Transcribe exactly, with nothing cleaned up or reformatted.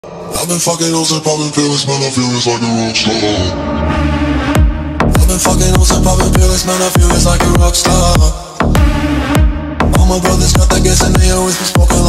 I've been fucking hoes and popping pills, man, I feel it's like a rock star. I've been fucking hoes and popping pills, man, I feel it's like a rock star. All my brothers got that gas and they always been smoking